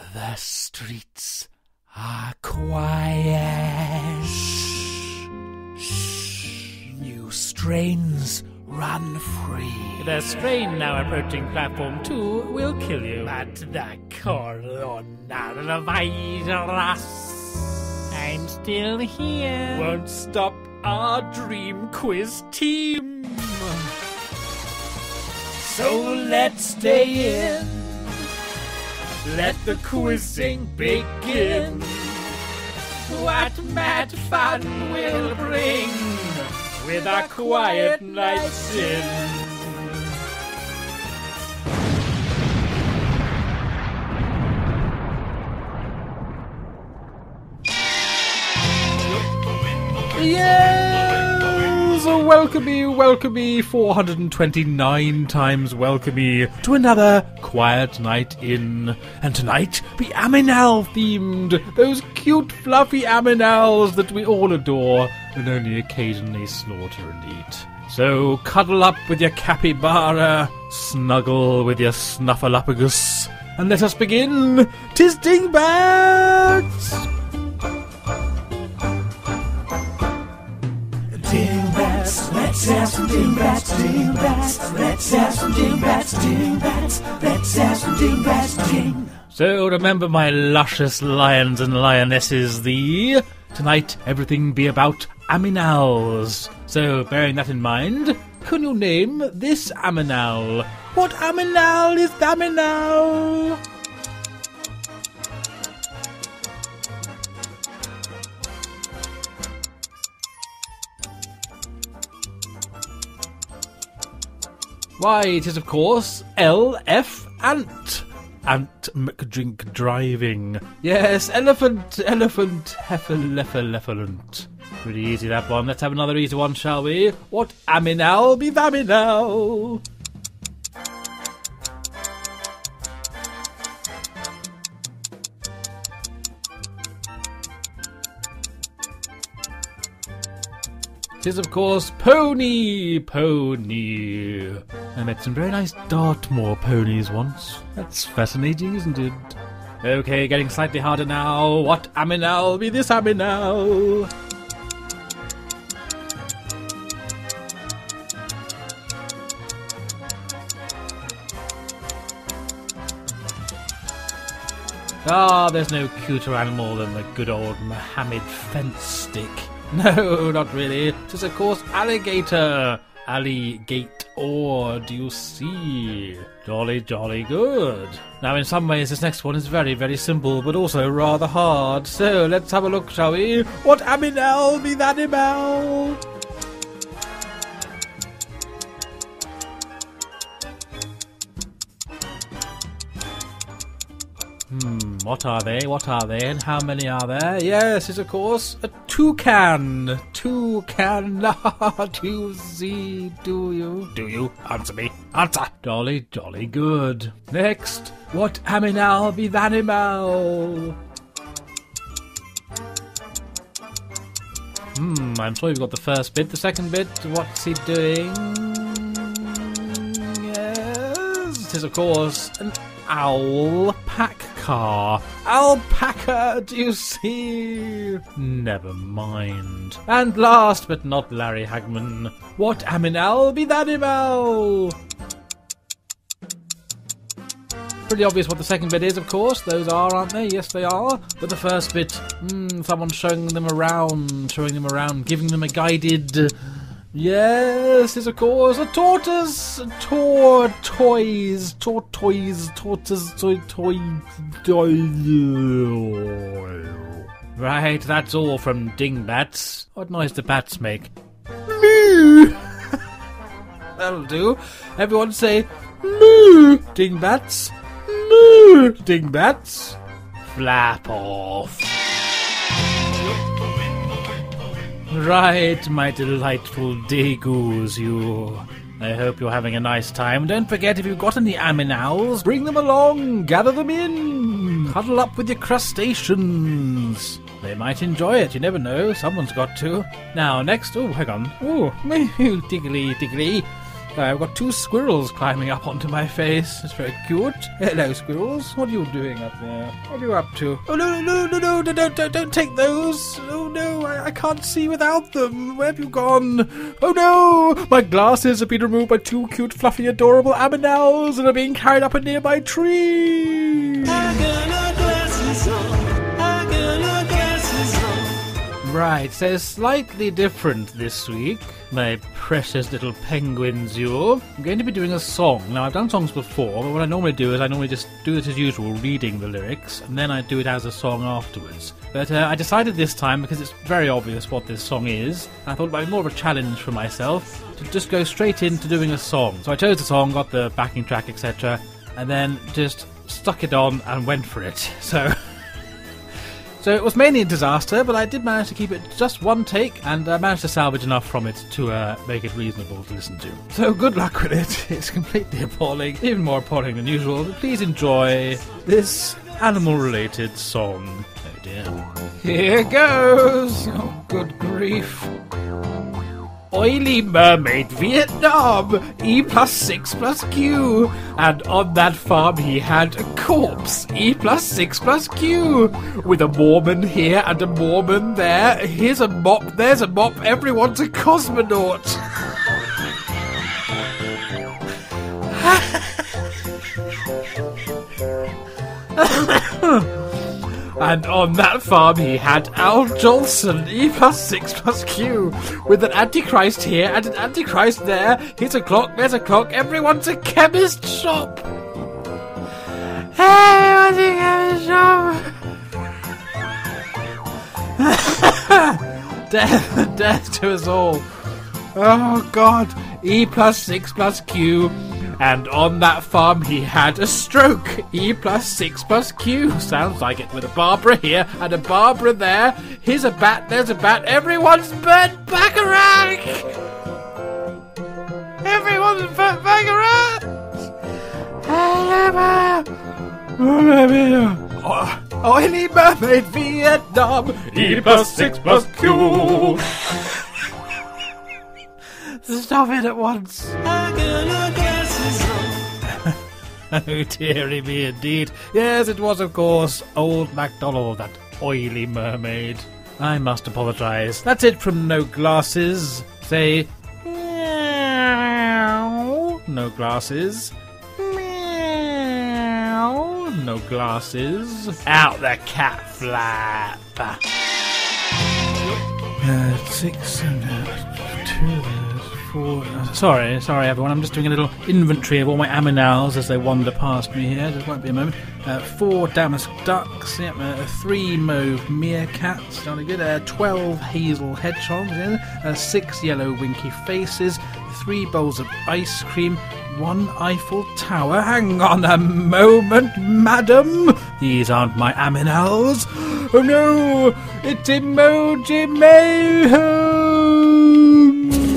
The streets are quiet. Shh. New strains run free. The strain now approaching platform 2 will kill you. But the coronavirus, I'm still here. won't stop our dream quiz team. So let's stay in. Let the quizzing begin. What mad fun we'll bring with our quiet nights in. Yes! Welcome me, 429 times welcome me to another quiet night in. And tonight, be Aminal themed. Those cute, fluffy Aminals that we all adore and only occasionally slaughter and eat. So cuddle up with your capybara, snuggle with your snuffleupagus, and let us begin. 'Tis Dingbats! Dingbats, let's have some dingbats, dingbats, let's have some dingbats, dingbats, let's have some dingbats, ding. So remember, my luscious lions and lionesses, tonight everything be about Aminals. So bearing that in mind, can you name this Aminal? What Aminal is Aminal? Why, it is, of course, LF Ant. Ant McDrink Driving. Yes, elephant, heffaleffalunt. Pretty easy, that one. Let's have another easy one, shall we? What Aminal be Vaminal? It is, of course, Pony. I met some very nice Dartmoor ponies once. That's fascinating, isn't it? Okay, getting slightly harder now. What Aminal be this Aminal? There's no cuter animal than the good old Mohammed fence stick. No, not really. It is, of course, alligator. Alligate, or do you see? Jolly, jolly good. Now, in some ways, this next one is very, very simple, but also rather hard. So, let's have a look, shall we? What Aminal be that animal? What are they? And how many are there? Yes, it's, of course, a toucan. Toucan. Do you see? Do you? Do you? Answer me. Answer. Jolly, jolly good. Next, what Aminal be that animal? I'm sure you've got the first bit. The second bit, what's he doing? Yes, it is, of course, an alpaca. Alpaca, do you see? Never mind. And last but not Larry Hagman, what Aminal be that animal? Pretty obvious what the second bit is, of course. Those are, aren't they? Yes, they are. But the first bit, someone's showing them around, giving them a guided... Yes, it's, of course, a tortoise. Tortoise. Right, that's all from Dingbats. What noise do bats make? Moo! That'll do. Everyone say, moo! Dingbats. Moo! Dingbats. Flap off. Right, my delightful Dagoos, you. I hope you're having a nice time. Don't forget, if you've got any Aminals, bring them along, gather them in, cuddle up with your crustaceans. They might enjoy it, you never know, someone's got to. Now, next, hang on. Diggly. I've got 2 squirrels climbing up onto my face. It's very cute. Hello, squirrels. What are you doing up there? What are you up to? Oh, no, don't take those. Oh, no, I can't see without them. Where have you gone? Oh, no, my glasses have been removed by 2 cute, fluffy, adorable Aminals and are being carried up a nearby tree. Right, so slightly different this week, my precious little penguins, you. I'm going to be doing a song. Now, I've done songs before, but what I normally do is I normally just do it as usual, reading the lyrics, and then I do it as a song afterwards. But I decided this time, because it's very obvious what this song is, I thought it might be more of a challenge for myself to just go straight into doing a song. So I chose the song, got the backing track, etc., and then just stuck it on and went for it. So it was mainly a disaster, but I did manage to keep it just one take, and I managed to salvage enough from it to make it reasonable to listen to. So good luck with it. It's completely appalling, even more appalling than usual. Please enjoy this animal-related song. Oh dear. Here goes! Oh, good grief. Oily mermaid, Vietnam, E plus 6 plus Q. And on that farm he had a corpse, E plus 6 plus Q. With a Mormon here and a Mormon there. Here's a mop, there's a mop, everyone's a cosmonaut. And on that farm he had Al Jolson, E plus 6 plus Q, with an Antichrist here and an Antichrist there. Here's a clock, there's a clock, everyone's a chemist shop. Hey, what's a chemist shop? Death to us all. Oh God, E plus 6 plus Q. And on that farm he had a stroke, E plus 6 plus Q. Sounds like it, with a Barbara here and a Barbara there. Here's a bat, there's a bat, everyone's Bert Bacharach! Everyone's Bert Bacharach! Oily mermaid, Vietnam, E plus 6 plus Q. Stop it at once. Oh dearie me indeed. Yes, it was of course old MacDonald, that oily mermaid. I must apologise. That's it from No Glasses. Say meow. No glasses. Meow. No glasses. Out the cat flap. 6 and 2. Sorry everyone, I'm just doing a little inventory of all my Aminals as they wander past me here. Just won't be a moment. 4 damask ducks, 3 mauve meerkats, jolly good. 12 hazel hedgehogs, 6 yellow winky faces, 3 bowls of ice cream, 1 Eiffel Tower. Hang on a moment, madam. These aren't my Aminals. Oh no, it's Emoji Mayhem.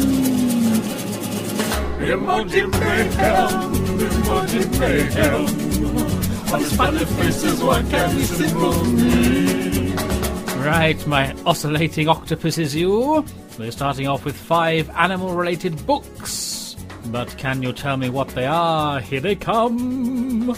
Emoji Mayhem, Emoji Mayhem. On smiley faces, what can we see? Right, my oscillating octopuses, you. We're starting off with 5 animal-related books. But can you tell me what they are? Here they come.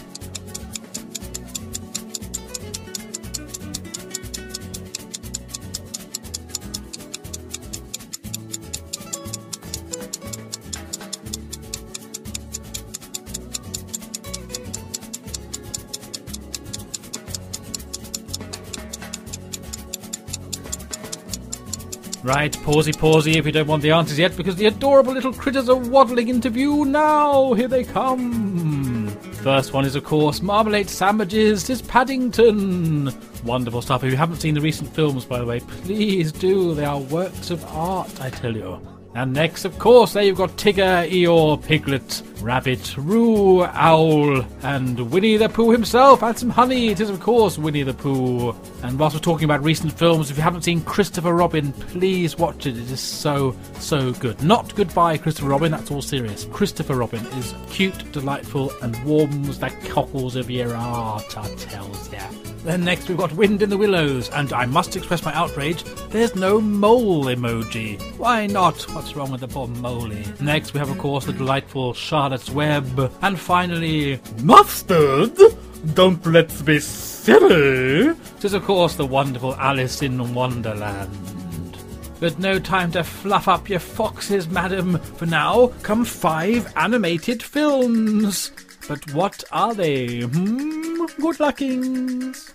Right, pausey if you don't want the answers yet, because the adorable little critters are waddling into view now. Here they come. First one is, of course, Marmalade Sandwiches. Tis Paddington. Wonderful stuff. If you haven't seen the recent films, by the way, please do. They are works of art, I tell you. And next, of course, there you've got Tigger, Eeyore, Piglet, Rabbit, Roo, Owl, and Winnie the Pooh himself, and some honey. It is, of course, Winnie the Pooh. And whilst we're talking about recent films, if you haven't seen Christopher Robin, please watch it. It is so, so good. Not Goodbye, Christopher Robin, that's all serious. Christopher Robin is cute, delightful, and warms the cockles of your heart, I tells ya. Then next we've got Wind in the Willows, and I must express my outrage, there's no mole emoji. Why not? What's wrong with the poor moley? Next we have of course the delightful Charlotte's Web, and finally, Mustard! Don't let's be silly! It is of course the wonderful Alice in Wonderland. But no time to fluff up your foxes, madam. For now, come 5 animated films. But what are they? Good luckings.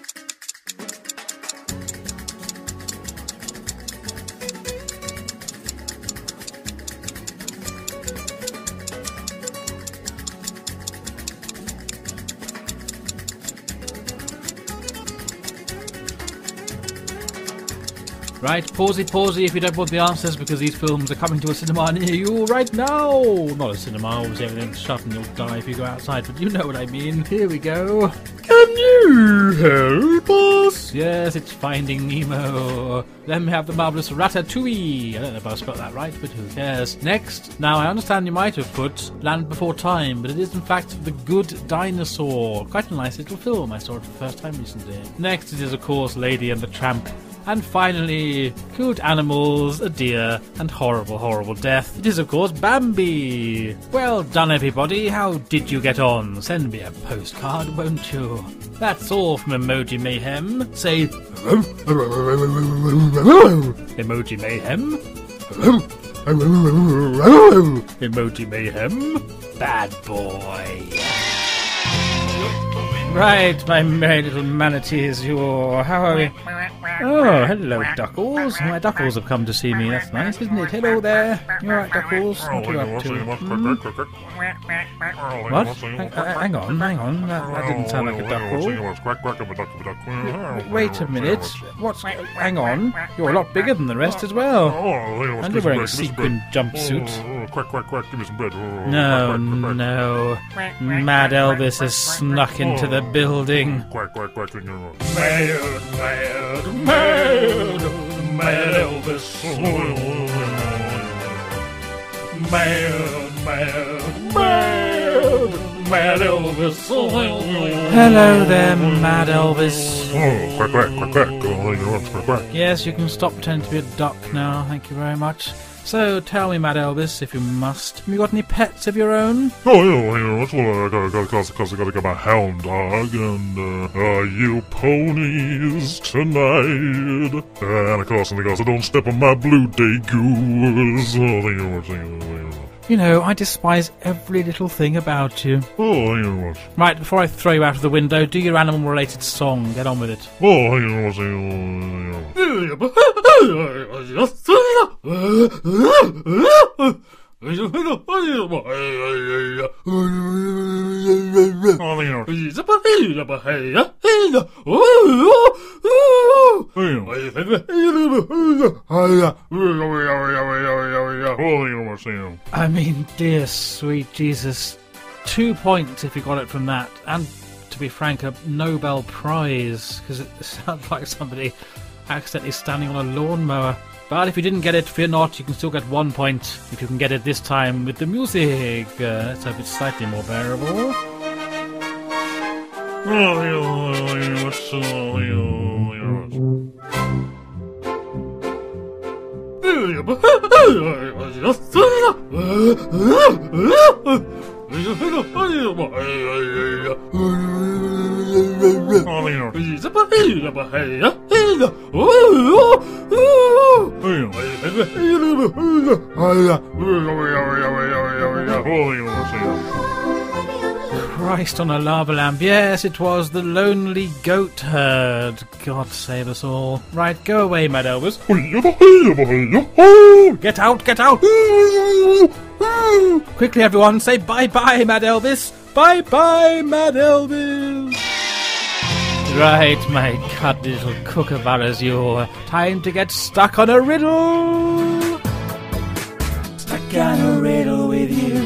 Right, pausey if you don't want the answers, because these films are coming to a cinema near you right now. Not a cinema, obviously everything's shut and you'll die if you go outside, but you know what I mean. Here we go. Can you help us? Yes, it's Finding Nemo. Then we have the marvellous Ratatouille. I don't know if I spelled that right, but who cares. Next, now I understand you might have put Land Before Time, but it is in fact The Good Dinosaur. Quite a nice little film. I saw it for the first time recently. Next it is of course Lady and the Tramp. And finally, cute animals, a deer, and horrible, horrible death. It is, of course, Bambi. Well done, everybody. How did you get on? Send me a postcard, won't you? That's all from Emoji Mayhem. Say, Emoji Mayhem. Emoji Mayhem. Bad boy. Right, my merry little manatees, how are we? Oh, hello, Duckles. My Duckles have come to see me. That's nice, isn't it? Hello there. You alright, Duckles? What are you up to? What? Hang on. That didn't sound like a Duckle. Wait a minute. What's... Hang on. You're a lot bigger than the rest as well. And you're wearing a sequin jumpsuit. Give me some bread. No. Mad Elvis has snuck into the building. Mad Elvis. Mad Elvis. Hello there, Mad Elvis. Quack. Yes, you can stop pretending to be a duck now. Thank you very much. So, tell me, Mad Elvis, if you must, have you got any pets of your own? That's what I gotta get my hound dog and, you ponies tonight. And of course, don't step on my blue day goose. You know, I despise every little thing about you. Right, before I throw you out of the window, do your animal-related song. Get on with it. I mean, dear sweet Jesus, 2 points if you got it from that, and to be frank, a Nobel Prize, because it sounds like somebody accidentally standing on a lawnmower. But if you didn't get it, fear not, you can still get 1 point if you can get it this time with the music. Let's hope it's slightly more bearable. Christ on a lava lamp. Yes, it was the lonely goat herd. God save us all. Right, go away, Mad Elvis. Get out, get out. Quickly, everyone, say bye-bye, Mad Elvis. Bye-bye, Mad Elvis. Right, my cuddly little kookaburras, you're time to get stuck on a riddle. Stuck on a riddle with you.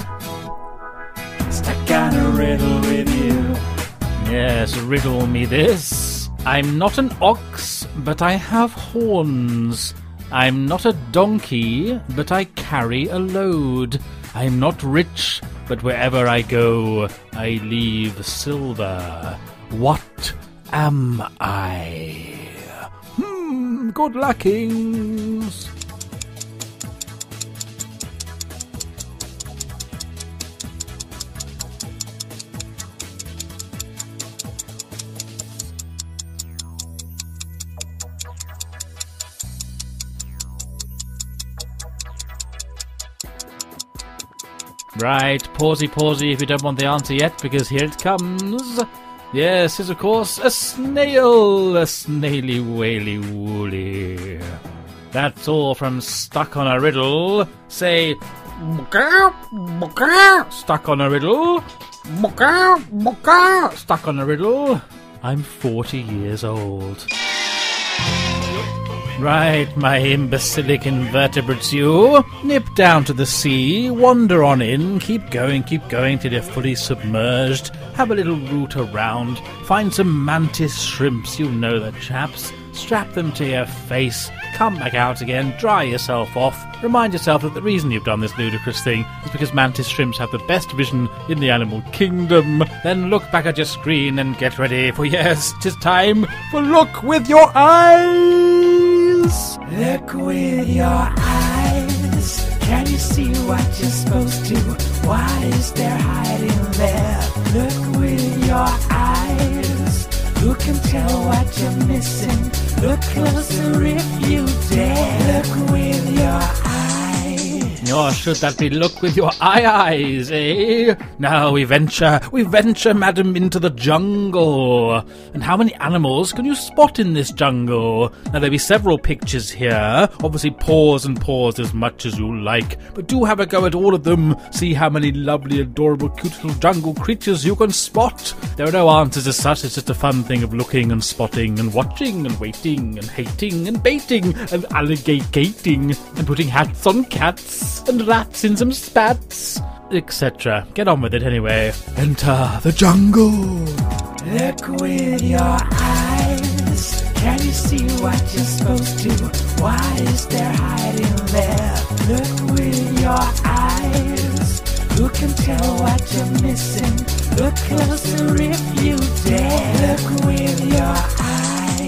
Stuck on a riddle with you. Yes, riddle me this. I'm not an ox, but I have horns. I'm not a donkey, but I carry a load. I'm not rich, but wherever I go, I leave silver. What am I? Good luckings. Right, pausey if you don't want the answer yet, because here it comes. Yes, it's of course a snail, a snaily whaley woolly. That's all from Stuck on a Riddle. Say, stuck on a riddle. Stuck on a riddle. I'm 40 years old. Right, my imbecilic invertebrates, you. Nip down to the sea, wander on in, keep going till you're fully submerged. Have a little root around, find some mantis shrimps, you know the chaps. Strap them to your face, come back out again, dry yourself off. Remind yourself that the reason you've done this ludicrous thing is because mantis shrimps have the best vision in the animal kingdom. Then look back at your screen and get ready, for yes, 'tis time for Look With Your Eyes! Look with your eyes. Can you see what you're supposed to? What is there hiding there? Look with your eyes. Who can tell what you're missing? Look closer if you dare. Look with your eyes. Or should that be Look With Your eyes, eh? Now we venture, madam, into the jungle. And how many animals can you spot in this jungle? Now there'll be several pictures here. Obviously pause and pause as much as you like. But do have a go at all of them. See how many lovely, adorable, cute little jungle creatures you can spot. There are no answers as such. It's just a fun thing of looking and spotting and watching and waiting and hating and baiting and alligating and putting hats on cats and rats in some spats, etc. Get on with it anyway. Enter the jungle. Look with your eyes. Can you see what you're supposed to? What is there hiding there? Look with your eyes. Who can tell what you're missing? Look closer if you dare. Look with your eyes.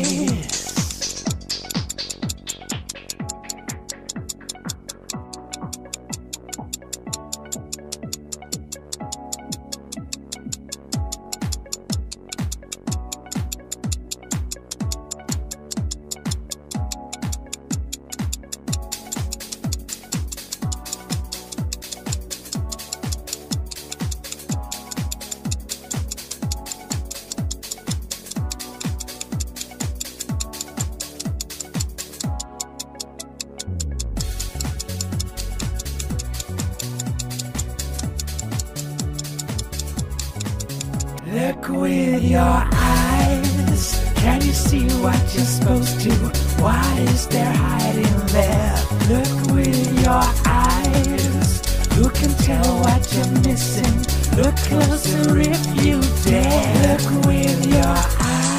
Look with your eyes. Can you see what you're supposed to? What is there hiding there? Look with your eyes. Who can tell what you're missing? Look closer if you dare. Look with your eyes.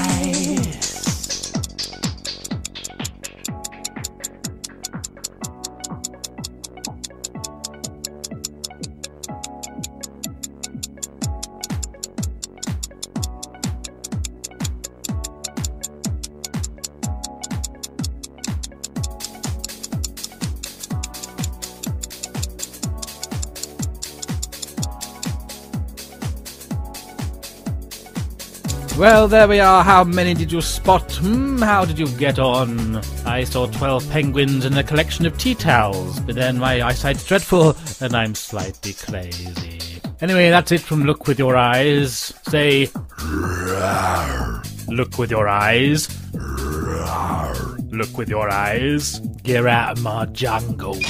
Well, there we are. How many did you spot? How did you get on? I saw 12 penguins and a collection of tea towels, but then my eyesight's dreadful and I'm slightly crazy. Anyway, that's it from Look With Your Eyes. Say, rawr. Look with your eyes. Rawr. Look with your eyes. Get out of my jungle.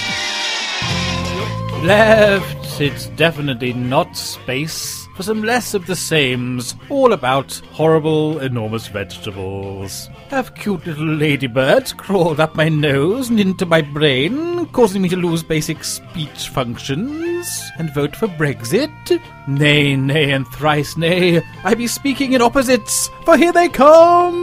Left. It's definitely not space. For some less of the sames, all about horrible, enormous vegetables. Have cute little ladybirds crawled up my nose and into my brain, causing me to lose basic speech functions, and vote for Brexit? Nay, nay, and thrice nay, I be speaking in opposites, for here they come!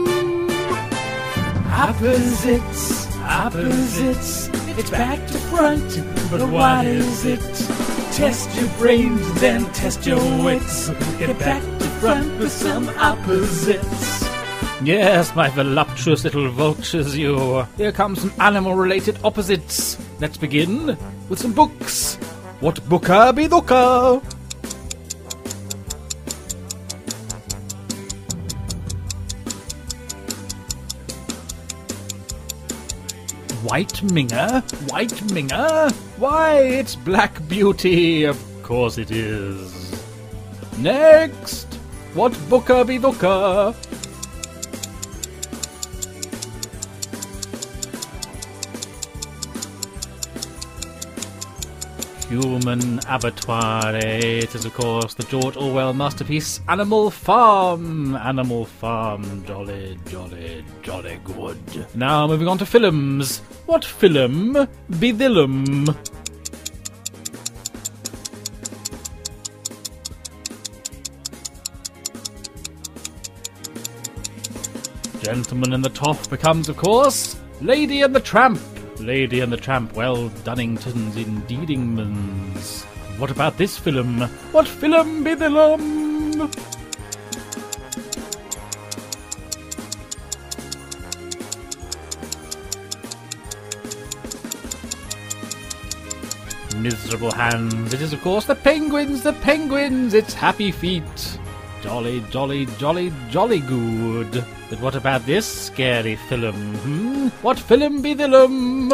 Opposites, opposites, it's back to front, but what is it? Test your brains, then test your wits. Get back to front with some opposites. Yes, my voluptuous little vultures, you. Here comes some animal-related opposites. Let's begin with some books. What booker be looker? White Minger? White Minger? Why, it's Black Beauty. Of course it is. Next! What booker be looker? Human Abattoir. It is, of course, the George Orwell masterpiece Animal Farm. Animal Farm. Jolly, jolly, jolly good. Now moving on to films. What film be thillum? Gentleman in the Top becomes, of course, Lady and the Tramp. Lady and the Tramp, well, Dunningtons indeedingmans. What about this film? What film be thillum? Miserable Hands. It is, of course, the Penguins, it's Happy Feet. Jolly, jolly, jolly, jolly good. But what about this scary film? What film be thillum?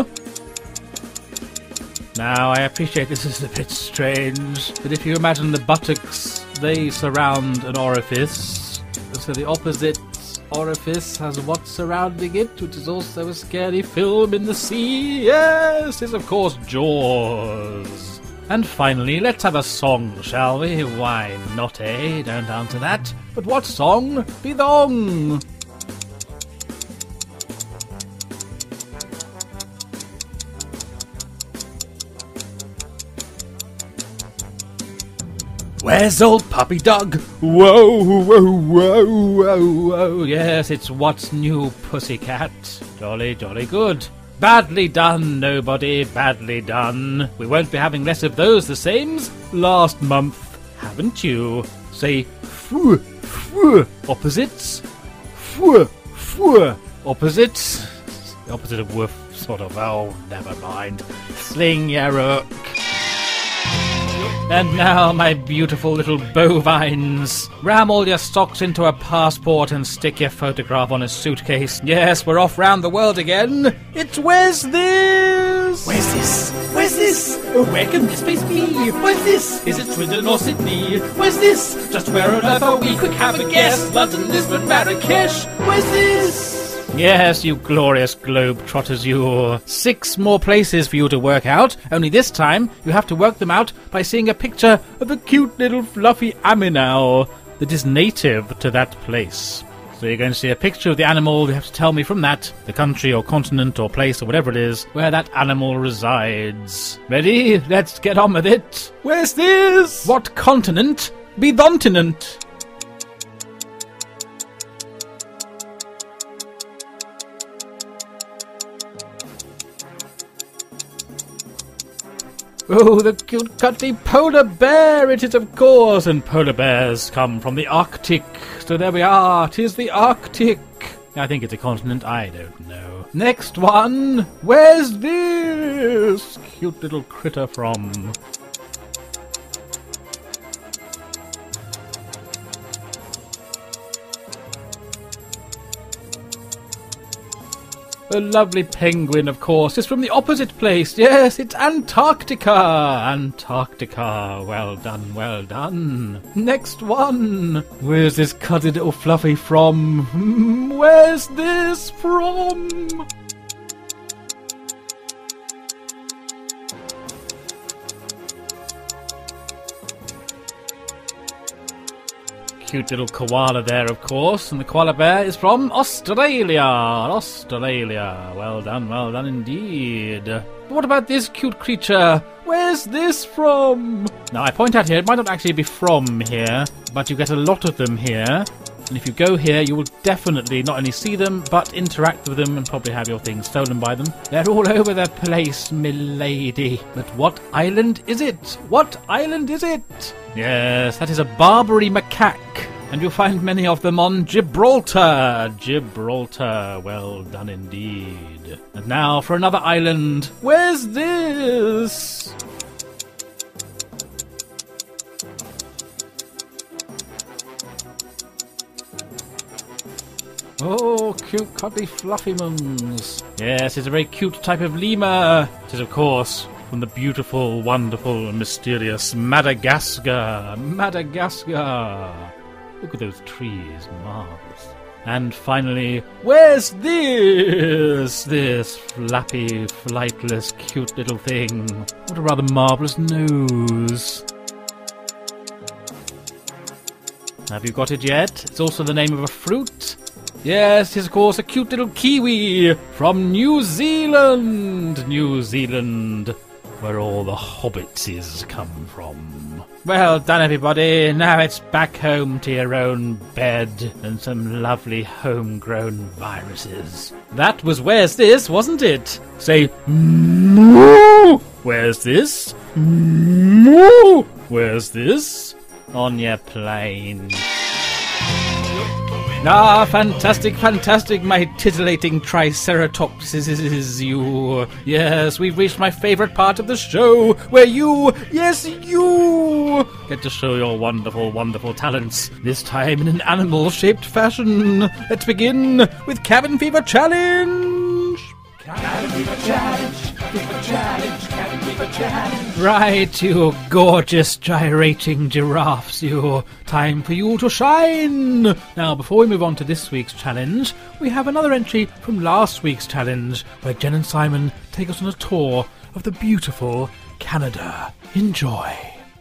Now, I appreciate this is a bit strange, but if you imagine the buttocks, they surround an orifice. So the opposite orifice has what surrounding it, which is also a scary film in the sea. Yes, it's of course Jaws. And finally, let's have a song, shall we? Why not, eh? Don't answer that. But what song be thong? Where's old puppy dog? Whoa, whoa, whoa, whoa, whoa. Yes, it's What's New Pussycat. Jolly, jolly good. Badly done, nobody, badly done. We won't be having less of those the sames last month, haven't you? Say, foo, foo, opposites. Foo, foo, opposites. The opposite of woof, sort of. Oh, never mind. Sling your rook. And now, my beautiful little bovines, ram all your stocks into a passport and stick your photograph on a suitcase. Yes, we're off round the world again. It's Where's This? Where's this? Where's this? Where can this place be? Where's this? Is it Swindon or Sydney? Where's this? Just where on earth are we? Quick, have a guess. London, Lisbon, Marrakesh. Where's this? Yes, you glorious globe-trotters, you. 6 more places for you to work out, only this time you have to work them out by seeing a picture of a cute little fluffy Aminal that is native to that place. So you're going to see a picture of the animal, you have to tell me from that, the country or continent or place or whatever it is, where that animal resides. Ready? Let's get on with it. Where's this? What continent be thontinent? Oh, the cute cuddly polar bear, it is of course, and polar bears come from the Arctic, so there we are, 'tis the Arctic. I think it's a continent, I don't know. Next one, where's this cute little critter from? A lovely penguin, of course, is from the opposite place. Yes, it's Antarctica. Antarctica. Well done, well done. Next one. Where's this cuddly little fluffy from? Where's this from? Cute little koala there, of course, and the koala bear is from Australia. Australia. Well done indeed. But what about this cute creature? Where's this from? Now, I point out here, it might not actually be from here, but you get a lot of them here. And if you go here, you will definitely not only see them, but interact with them and probably have your things stolen by them. They're all over the place, milady. But what island is it? What island is it? Yes, that is a Barbary macaque. And you'll find many of them on Gibraltar. Gibraltar, well done indeed. And now for another island. Where's this? Oh, cute, cuddly, fluffy mums. Yes, it's a very cute type of lemur. It is, of course, from the beautiful, wonderful, and mysterious Madagascar. Madagascar. Look at those trees, marvellous. And finally, where's this? This flappy, flightless, cute little thing. What a rather marvellous nose. Have you got it yet? It's also the name of a fruit. Yes, it's of course a cute little kiwi from New Zealand. New Zealand, where all the hobbitses come from. Well done, everybody. Now it's back home to your own bed and some lovely homegrown viruses. That was Where's This, wasn't it? Say, moo! Where's this? Moo! Where's this? On your plane. Ah, fantastic, fantastic, my titillating triceratopses, you. Yes, we've reached my favourite part of the show, where you, yes, you, get to show your wonderful, wonderful talents, this time in an animal-shaped fashion. Let's begin with Cabin Fever Challenge! Cabin Fever Challenge, Fever Challenge, Cabin Fever Challenge. Right, you gorgeous gyrating giraffes, you. Time for you to shine! Now, before we move on to this week's challenge, we have another entry from last week's challenge, where Jen and Simon take us on a tour of the beautiful Canada. Enjoy!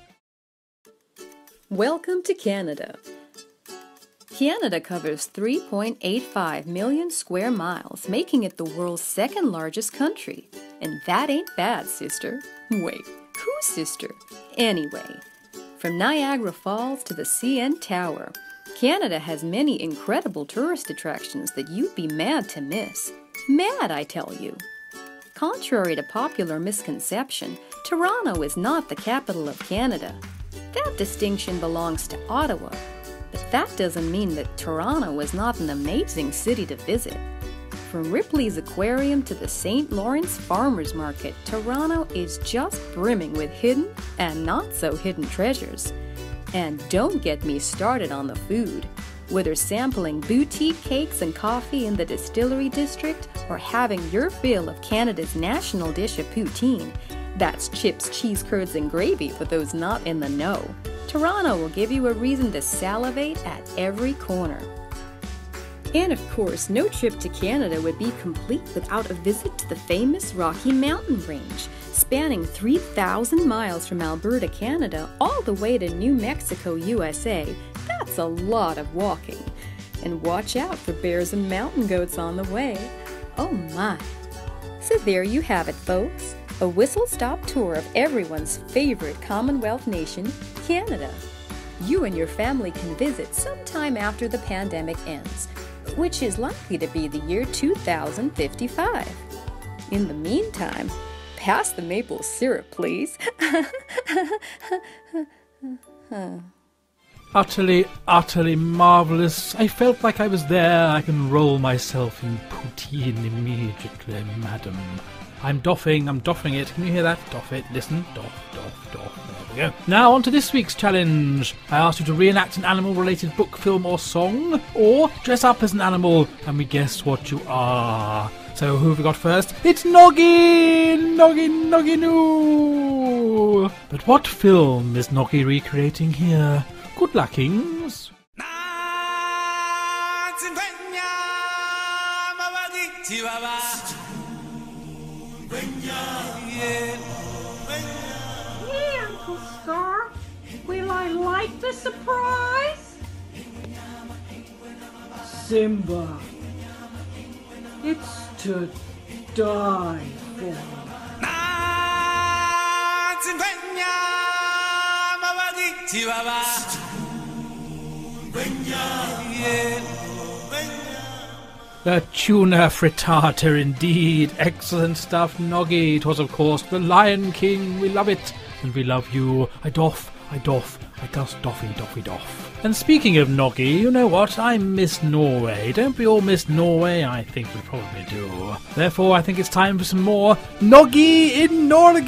Welcome to Canada. Canada covers 3.85 million square miles, making it the world's second largest country. And that ain't bad, sister. Wait, whose sister? Anyway, from Niagara Falls to the CN Tower, Canada has many incredible tourist attractions that you'd be mad to miss. Mad, I tell you. Contrary to popular misconception, Toronto is not the capital of Canada. That distinction belongs to Ottawa. But that doesn't mean that Toronto is not an amazing city to visit. From Ripley's Aquarium to the St. Lawrence Farmers Market, Toronto is just brimming with hidden and not so hidden treasures. And don't get me started on the food. Whether sampling boutique cakes and coffee in the Distillery District or having your fill of Canada's national dish of poutine, that's chips, cheese curds, and gravy for those not in the know, Toronto will give you a reason to salivate at every corner. And of course, no trip to Canada would be complete without a visit to the famous Rocky Mountain Range, spanning 3,000 miles from Alberta, Canada, all the way to New Mexico, USA. That's a lot of walking. And watch out for bears and mountain goats on the way. Oh my. So there you have it, folks. A whistle-stop tour of everyone's favorite Commonwealth nation, Canada. You and your family can visit sometime after the pandemic ends, which is likely to be the year 2055. In the meantime, pass the maple syrup, please. Utterly, utterly marvellous. I felt like I was there. I can roll myself in poutine immediately, madam. I'm doffing it. Can you hear that? Doff it. Listen. Doff. There we go. Now on to this week's challenge. I asked you to reenact an animal-related book, film or song, or dress up as an animal and we guess what you are. So who have we got first? It's Noggy! Noggy Noo! But what film is Noggy recreating here? Good luckings. Yeah, Uncle Scar. Will I like the surprise? Simba. It's to die for. The tuna frittata indeed. Excellent stuff, Noggy. It was, of course, The Lion King. We love it. And we love you. I doff, I doff, I doff, doffy, doffy, doff. And speaking of Noggy, you know what? I miss Norway. Don't we all miss Norway? I think we probably do. Therefore, I think it's time for some more Noggy in Norge!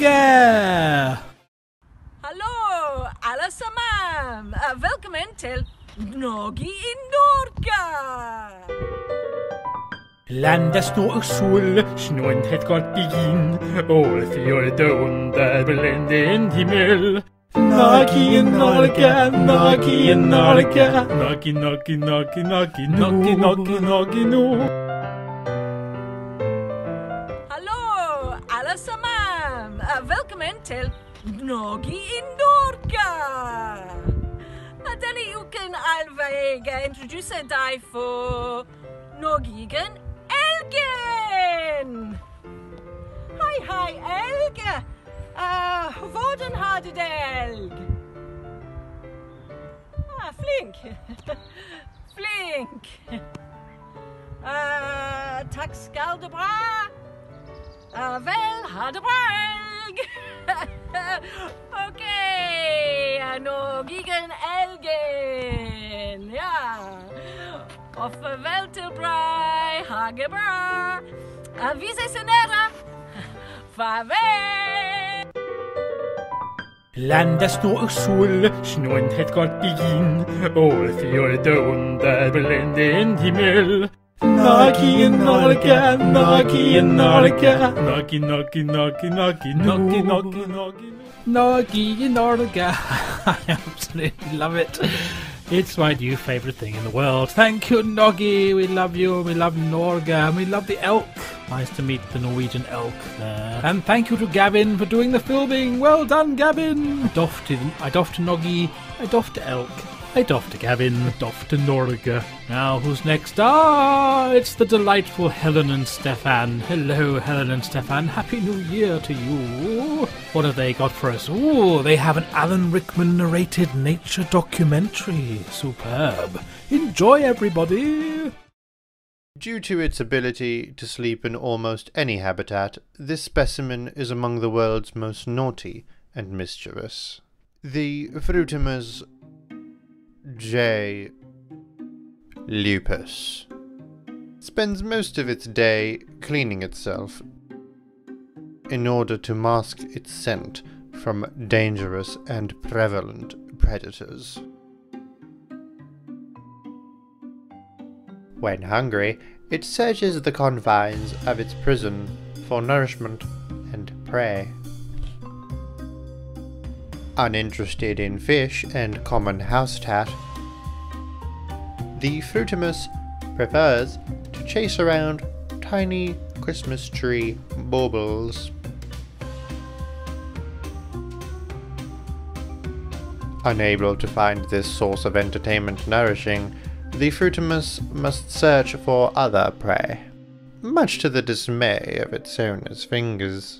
Hallo, alle sammen! Velkommen til Norge i Norge! Landet snor og sol, snøen helt godt igjen. Året fjordet under blenden himmel. Noggy in Norge, Noggy in Norge. Noggy, noggy, noggy, noggy, noggy, noggy, noggy, no. Hallo, alle sammen! Velkommen til Norge i Norge! Denne uken vil jeg introdusere deg for Norwegian Elgen! Hei, elg! Hvordan har du det, elg? Flink! Flink! Takk skal du bra! Vel, ha det bra, elg! Ok, Norwegian Elgen! Ja! Og farvel til bra, ha det bra! Vi ses senere! Farvel! Landet snor og sol, snøen helt godt igjen. Året fjordet under blenden himmel. Noggy in Norge, Noggy in Norge. Noggy, noggy, noggy, noggy, noggy, noggy, noggy. Noggy in Norge. I absolutely love it. It's my new favourite thing in the world. Thank you, Noggy. We love you. We love Norge. And we love the elk. Nice to meet the Norwegian elk there. And thank you to Gavin for doing the filming. Well done, Gavin. I doff to Noggy. I doff to elk. I doff to Gavin. I doff to Norge. Now, who's next? It's the delightful Helen and Stefan. Hello, Helen and Stefan. Happy New Year to you. What have they got for us? Ooh, they have an Alan Rickman narrated nature documentary. Superb. Enjoy, everybody. Due to its ability to sleep in almost any habitat, this specimen is among the world's most naughty and mischievous. The Frutimus J. lupus spends most of its day cleaning itself in order to mask its scent from dangerous and prevalent predators. When hungry, it searches the confines of its prison for nourishment and prey. Uninterested in fish and common house tat, the Frutimus prefers to chase around tiny Christmas tree baubles. Unable to find this source of entertainment nourishing, the Frutimus must search for other prey, much to the dismay of its owner's fingers.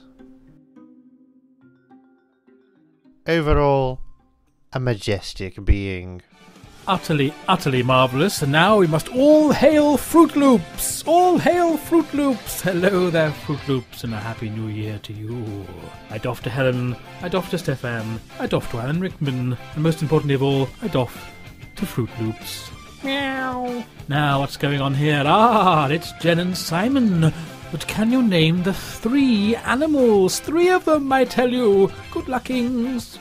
Overall, a majestic being. Utterly, utterly marvellous. And now we must all hail Fruit Loops! All hail Fruit Loops! Hello there, Fruit Loops, and a Happy New Year to you. I doff to Helen, I doff to Stefan, I doff to Alan Rickman, and most importantly of all, I doff to Fruit Loops. Meow. Now, what's going on here? It's Jen and Simon. But can you name the 3 animals? 3 of them, I tell you. Good luckings.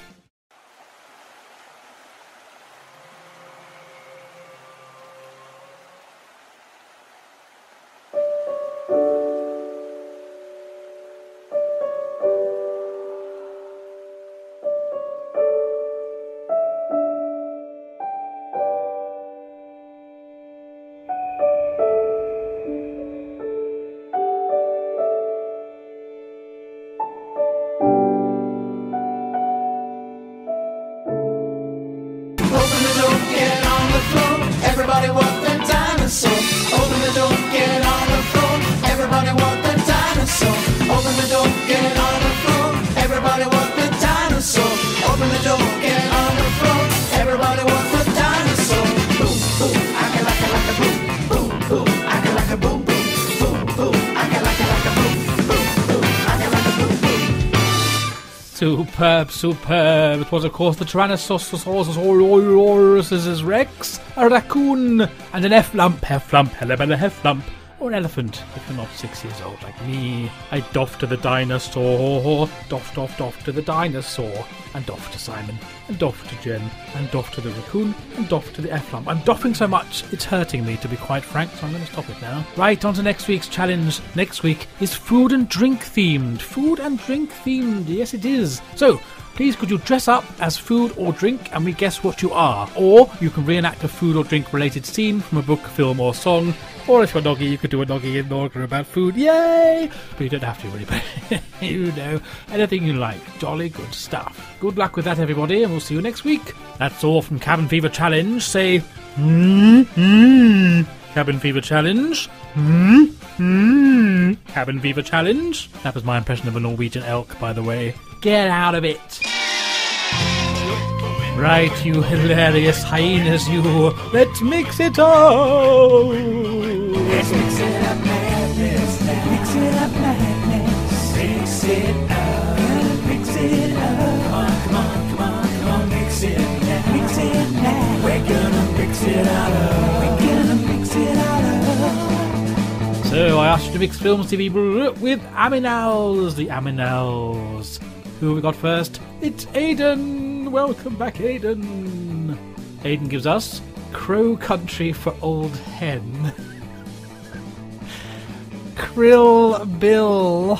Superb, superb. It was, of course, the Tyrannosaurus Rex, a raccoon, and an hellebella, or an elephant, if you're not 6 years old like me. I doff to the dinosaur, doff to the dinosaur, and doff to Simon, and doff to Jen, and doff to the raccoon, and doff to the F-lump. I'm doffing so much, it's hurting me, to be quite frank, so I'm going to stop it now. Right, on to next week's challenge. Next week is food and drink themed. Food and drink themed, yes it is. So, please could you dress up as food or drink and we guess what you are. Or you can reenact a food or drink related scene from a book, film or song. Or if you're Noggy, you could do a Noggy in Norga about food. Yay! But you don't have to really, but you know, anything you like. Jolly good stuff. Good luck with that, everybody, and we'll see you next week. That's all from Cabin Fever Challenge. Say, Cabin Fever Challenge. Cabin Fever Challenge. That was my impression of a Norwegian elk, by the way. Get out of it. Right, you hilarious hyenas, you. Let's mix it up. Let's mix it up, madness. Mix it up, madness. Mix it up. Mix it up. Come on, mix it now. Mix it now. We're gonna mix it all up. We're gonna mix it all up. So I asked you to mix films, TV with Aminals. The Aminals. Who have we got first? It's Aidan. Welcome back, Aidan. Aidan gives us Crow Country for Old Hen. Krill Bill.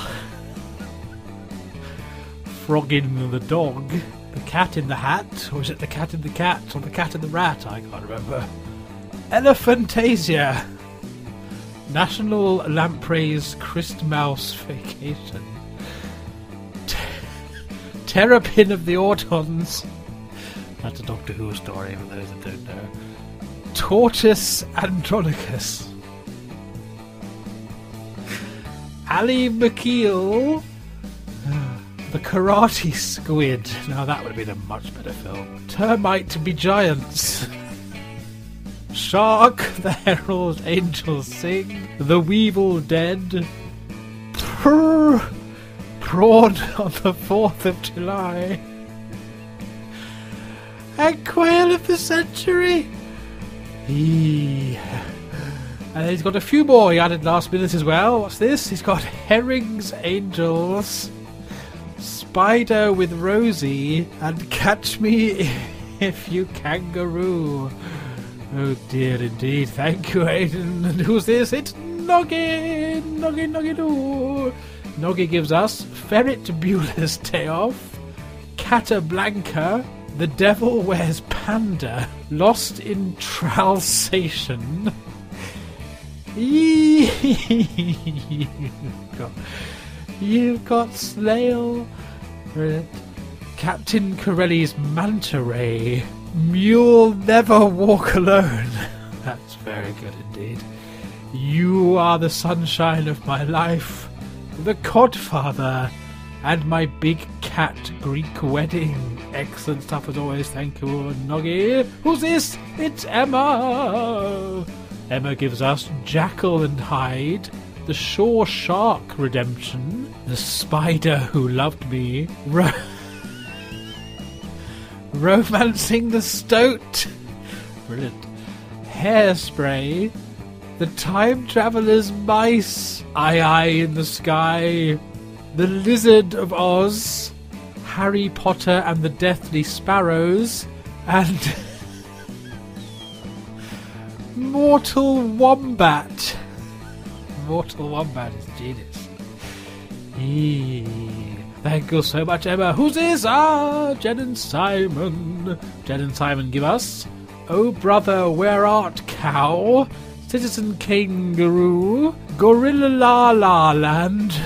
Froggin the Dog. The Cat in the Hat. Or is it the Cat in the Cat? Or the Cat in the Rat? I can't remember. Elephantasia. National Lampreys Christmas Vacation. Terrapin of the Autons. That's a Doctor Who story for those that don't know. Tortoise Andronicus. Ali McKeel. The Karate Squid. Now that would have been a much better film. Termite Be Giants. Shark, the Herald Angels Sing. The Weevil Dead. Prawn on the 4th of July. And Quail of the Century. And he's got a few more he added last minute as well. What's this? He's got Herring's Angels, Spider with Rosie, and Catch Me If You Kangaroo. Oh dear indeed. Thank you, Aidan. And who's this? It's Noggy. Noggy gives us Ferret Bueller's Day Off, Catablanca, The Devil Wears Panda, Lost in Tralsation. You've got Snail, Captain Corelli's Manta Ray, Mule Never Walk Alone. That's very good indeed. You Are the Sunshine of My Life, The Codfather, and My Big Cat Greek Wedding. Excellent stuff as always, thank you, Noggy. Who's this? It's Emma. Emma gives us Jackal and Hyde, The Shore Shark Redemption, The Spider Who Loved Me, Romancing the Stoat, brilliant, Hairspray, The Time Traveler's Mice, Aye in the Sky, The Lizard of Oz, Harry Potter and the Deathly Sparrows, and Mortal Wombat. Mortal Wombat is genius. Thank you so much, Emma. Who's this? Jen and Simon. Jen and Simon give us Oh Brother, Where Art Cow, Citizen Kangaroo, Gorilla La La Land,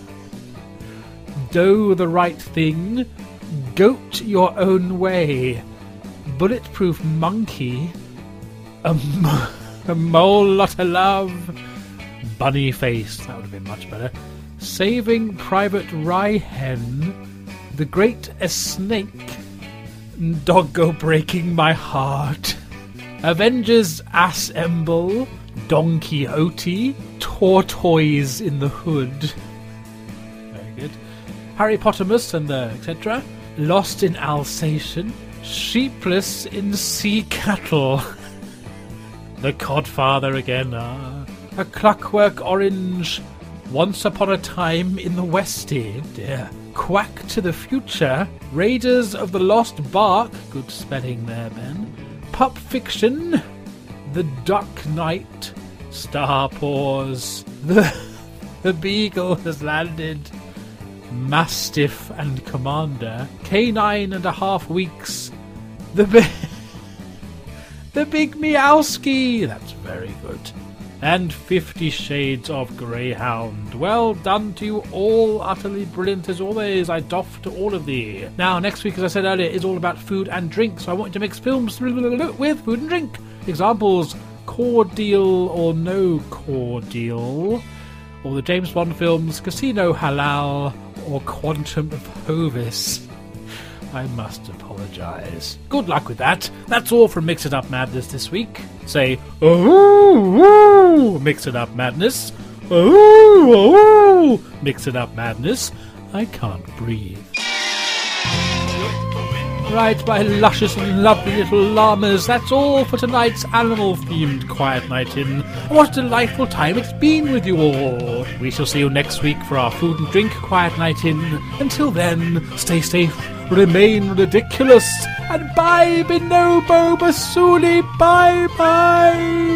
Do the Right Thing, Goat Your Own Way, Bulletproof Monkey, A Mole Lot of Love, Bunny Face, that would have been much better, Saving Private Ryehen, The Great Snake, Doggo Breaking My Heart, Avengers Assemble, Don Quixote, Tortoise in the Hood. Very good. Harry Pottermus and the etc. Lost in Alsatian. Sheepless in sea cattle. The Codfather again. A Clockwork Orange. Once Upon a Time in the West End. Yeah. Quack to the Future. Raiders of the Lost Bark. Good spelling there, Ben. Pup Fiction. The Duck Knight. Star Paws. The Beagle has landed. Mastiff and Commander. K9.5 weeks. The Big Meowski. That's very good. And 50 Shades of Greyhound. Well done to you all, utterly brilliant as always. I doff to all of thee. Now, next week, as I said earlier, is all about food and drink, so I want you to mix films with food and drink. Examples, Cordial or No Cordial, or the James Bond films Casino Halal or Quantum of Hovis. I must apologise. Good luck with that. That's all from Mix It Up Madness this week. Say, ooh, Mix It Up Madness. Ooh, Mix It Up Madness. I can't breathe. Right, my luscious and lovely little llamas, that's all for tonight's animal-themed Quiet Night In. What a delightful time it's been with you all. We shall see you next week for our food and drink Quiet Night In. Until then, stay safe, remain ridiculous, and bye, Binobo Basuli, bye-bye!